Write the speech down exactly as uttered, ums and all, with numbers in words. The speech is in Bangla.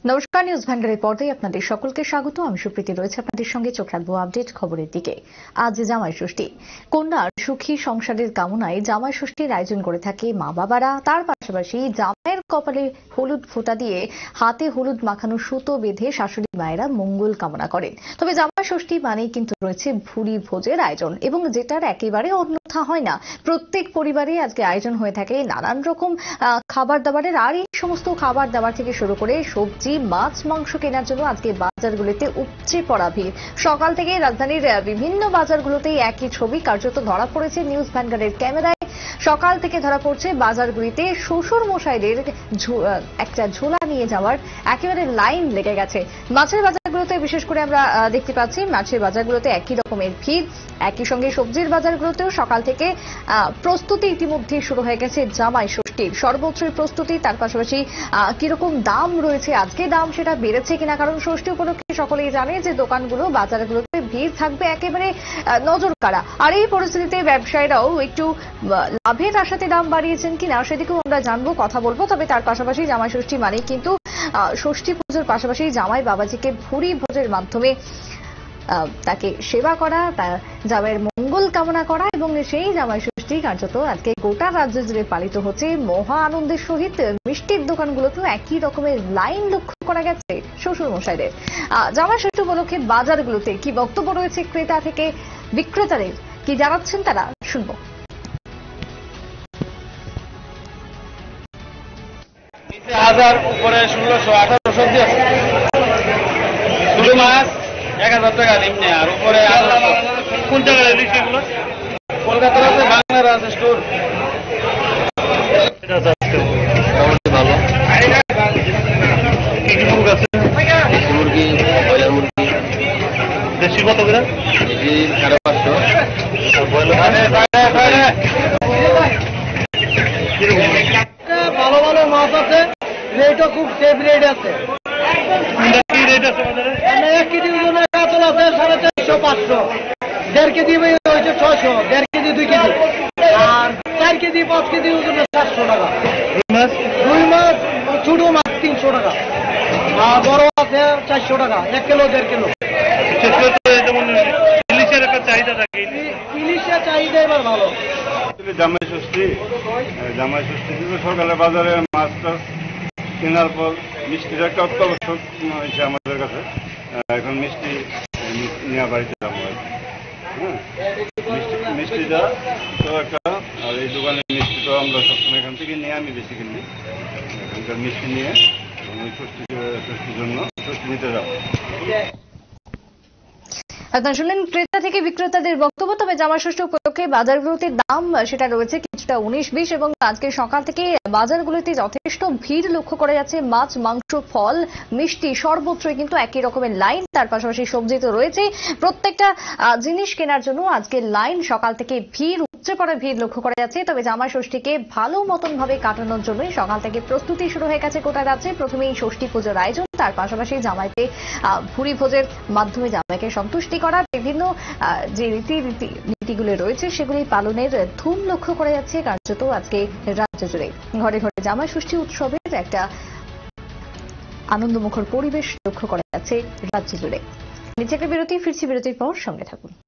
নমস্কার, নিউজ ভ্যানগাড়ির পর্দায় আপনাদের সকলকে স্বাগত। আমি সুপ্রীতি রয়েছে আপনাদের সঙ্গে। চোখ রাখবো আপডেট খবরের দিকে। আজ জামাই ষষ্ঠী। কন্যার সুখী সংসারের কামনায় জামাই ষষ্ঠীর আয়োজন করে থাকে মা বাবারা। তার পাশাপাশি জামাইয়ের কপালে হলুদ ফোঁটা দিয়ে হাতে হলুদ মাখানো সুতো বেঁধে শাশুড়ি মায়েরা মঙ্গল কামনা করেন। তবে জামাই ষষ্ঠী মানেই কিন্তু রয়েছে ভুরি ভোজের আয়োজন, এবং যেটার একেবারে অন্যথা হয় না। প্রত্যেক পরিবারে আজকে আয়োজন হয়ে থাকে নানান রকম খাবার দাবারের। আর এই সমস্ত খাবার দাবার থেকে শুরু করে সবজি, মাছ, মাংস কেনার জন্য আজকে বাজারগুলোতে উপচে পড়া ভিড়। সকাল থেকে রাজধানীর বিভিন্ন বাজারগুলোতেই একই ছবি কার্যত ধরা পড়েছে নিউজ ভ্যানগার্ডের ক্যামেরায়। সকাল থেকে ধরা পড়ছে বাজারগুলিতে শ্বশুর মশাইদের একটা ঝোলা নিয়ে যাওয়ার একেবারে লাইন লেগে গেছে। মাছের বাজারগুলোতে বিশেষ করে আমরা দেখতে পাচ্ছি মাছের বাজারগুলোতে একই রকমের ভিড়। একই সঙ্গে সবজির বাজারগুলোতেও সকাল থেকে প্রস্তুতি ইতিমধ্যে শুরু হয়ে গেছে জামাই ষষ্ঠীর। সর্বোচ্চই প্রস্তুতি, তার পাশাপাশি কিরকম দাম রয়েছে, আজকে দাম সেটা বেড়েছে কিনা, কারণ ষষ্ঠী উপলক্ষে সকলেই জানে যে দোকানগুলো বাজারগুলোতে ভিড় থাকবে একেবারে নজর কাড়া। আর এই পরিস্থিতিতে ব্যবসায়ীরাও একটু লাভের আশাতে দাম বাড়িয়েছেন কিনা সেদিকেও আমরা জানবো, কথা বলবো। তবে তার পাশাপাশি জামাই ষষ্ঠী মানে কিন্তু ষষ্ঠী পুজোর পাশাপাশি জামাই বাবাজিকে ভুরি ভোজের মাধ্যমে তাকে সেবা করা, তার জামাইয়ের মঙ্গল কামনা করা, এবং সেই জামাই ষষ্ঠী কার্যত আজকে গোটা রাজ্য জুড়ে পালিত হচ্ছে মহা আনন্দের সহিত। মিষ্টির দোকানগুলোতেও একই রকমের লাইন লক্ষ্য করা গেছে শ্বশুর মশাইদের। জামাই ষষ্ঠী উপলক্ষে বাজারগুলোতে কি বক্তব্য রয়েছে ক্রেতা থেকে বিক্রেতাদের, কি জানাচ্ছেন তারা, শুনবো। হাজার উপরে ষোলোশো আঠারোশো শুধু মাছ এক হাজার টাকা নিম্নে, আর উপরে কোন জায়গায় এগুলো কলকাতার আছে, বাংলার আছে স্টোর। ভালো মুরগি, ব্রয়লার মুরগি দেশি কত করে? কেজি সাড়ে পাঁচশো। ভালো ভালো মাছ আছে, রেটও খুব সেফ রেট আছে। এক কেজি ওজন কাতল আছে সাড়ে চারশো পাঁচশো, দেড় কেজি হয়েছে ছয়শো, দেড় কেজি দুই কেজি, আর চার কেজি পাঁচ কেজি ওজন চারশো টাকা। রুই মাছ ছোট মাছ তিনশো টাকা, আর বড় আছে চারশো টাকা, এক কিলো দেড় কিলো। ইলিশের একটা চাহিদা থাকে, ইলিশের চাহিদা এবার ভালো। জামাই ষষ্ঠী জামাই ষষ্ঠী সকালে বাজারে মাছ টাছ কেনার পর মিষ্টির একটা অত্যাবশ্যক হয়েছে আমাদের কাছে। এখন মিষ্টি নেওয়া বাড়িতে যাবো আর কি। হ্যাঁ, মিষ্টি মিষ্টিটা তো একটা, আর এই দোকানের মিষ্টি তো আমরা সবসময় এখান থেকে নিয়ে আমি বেশি কিনি। এখানকার মিষ্টি নিয়ে আমি ষষ্ঠী ষষ্ঠীর জন্য ষষ্ঠী নিতে যাবো। আপনারা শুনলেন ক্রেতা থেকে বিক্রেতাদের বক্তব্য। তবে জামাই ষষ্ঠী উপলক্ষে বাজারগুলোতে দাম সেটা রয়েছে কিছুটা উনিশ বিশ, এবং আজকে সকাল থেকে বাজারগুলোতে যথেষ্ট ভিড় লক্ষ্য করা যাচ্ছে। মাছ, মাংস, ফল, মিষ্টি সর্বত্রই কিন্তু একই রকমের লাইন। তার পাশাপাশি সবজি তো রয়েছে। প্রত্যেকটা জিনিস কেনার জন্য আজকে লাইন, সকাল থেকে ভিড়, উপচে পড়া ভিড় লক্ষ্য করা যাচ্ছে। তবে জামাই ষষ্ঠীকে ভালো মতন ভাবে কাটানোর জন্যই সকাল থেকে প্রস্তুতি শুরু হয়ে গেছে গোটা রাজ্যে। প্রথমেই ষষ্ঠী পুজোর আয়োজন, তার পাশাপাশি জামাইকে ভুরি ভোজের মাধ্যমে জামাইকে সন্তুষ্টি করা, বিভিন্ন যে রীতি রীতি নীতিগুলো রয়েছে সেগুলি পালনের ধুম লক্ষ্য করা যাচ্ছে কার্যত আজকে রাজ্য জুড়ে। ঘরে ঘরে জামাই ষষ্ঠী উৎসবের একটা আনন্দমুখর পরিবেশ লক্ষ্য করা যাচ্ছে রাজ্য জুড়ে। নিচে একটা বিরতি, ফিরছি বিরতির পর, সঙ্গে থাকুন।